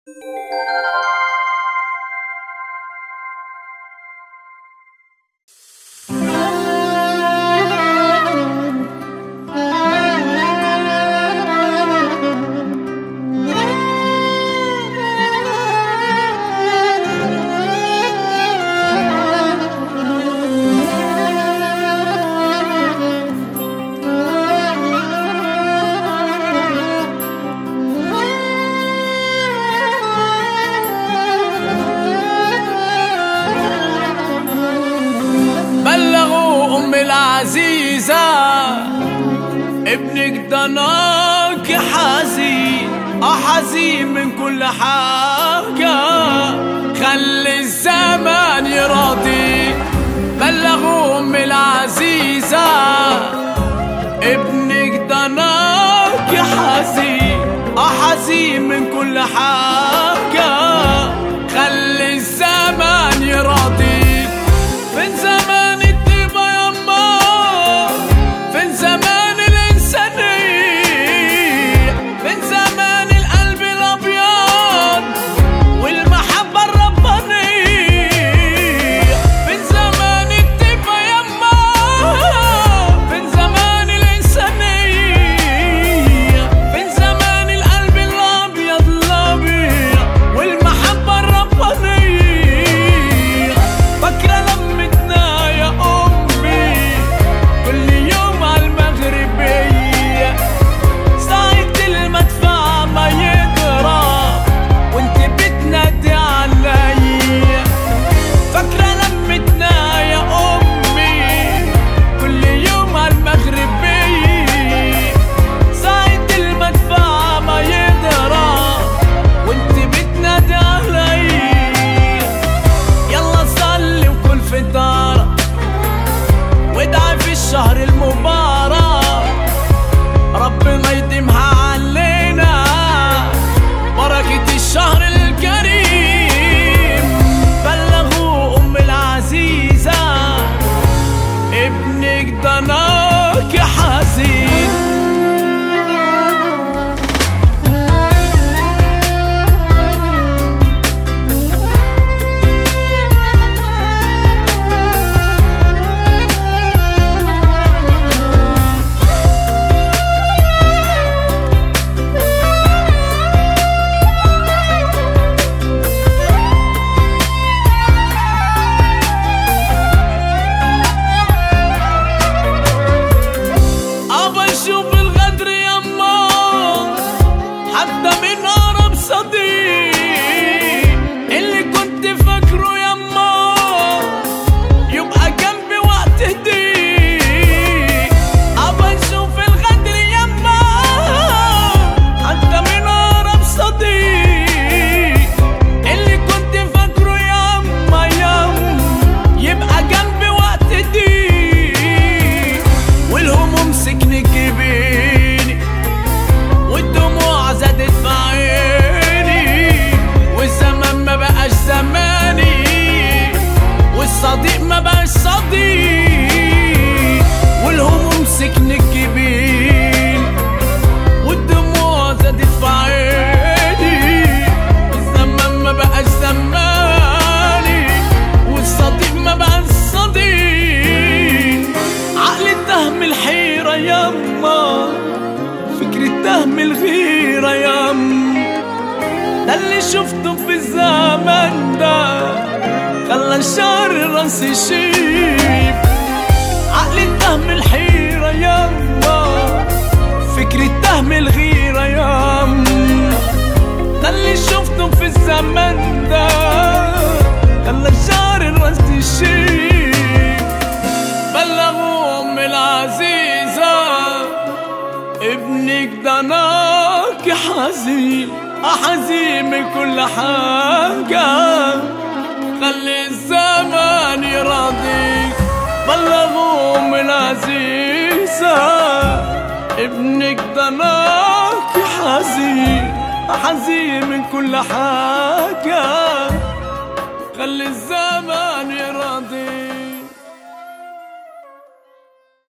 العزيزة ابنك ضناك حزين حزين من كل حاجة، خلي الزمان يراضي. بلغوا أم العزيزة ابنك ضناك حزين حزين من كل حاجة، خلي الزمان يراضي. من زمان الطيبة يما، من زمان الإنسانية، من زمان القلب الأبيض والمحبة الربانية. من زمان الطيبة يما، من زمان الإنسانية، من زمان القلب الأبيض الأبيض والمحبة الربانية. فاكرة لمتنا يا أمي كل يوم عالمغربية، ساعة المدفع ما يضرب وانت بتنادي عليا. فاكرة لمتنا يا أمي كل يوم عالمغربية، ساعة المدفع ما يضرب وانت بتنادي عليا. يلا صلي وكل فطارة وادعي في الشهر المبارك، ربنا يديمها علينا بركة الشهر الكريم. بلغوا أم العزيزة ابنك ضناك حزين. شوف الغدر يما حتى من أقرب صديق، اللي كنت فاكره يما يبقى جنبي وقت ضيق. أبا نشوف الغدر يما حتى من أقرب صديق، اللي كنت فاكره يما يبقى جنبي وقت ضيق. والهموم سكنت جبيني والدموع زادت في عيني، والزمان ما بقاش زماني والصديق ما بقاش صديق. والهموم سكنت جبيني والدموع زادت في عيني، والزمان ما بقاش زماني والصديق ما بقاش صديق. عقلي اتهم الحيرة يما، فكري اتهم الغيرة يما، ده اللي شفته في الزمن ده خلى شعر راسي يشيب. عقلي اتهم الحيرة يما، فكري اتهم الغيرة يما، ده اللي شفته في الزمن ده خلى شعر راسي يشيب. بلغوا أم العزيزة ابنك ضناك حزين حزين من كل حاجة، خلي الزمان يراضيك. بلغوا أم العزيزة ابنك ضناك حزين حزين من كل حاجة، خلي الزمان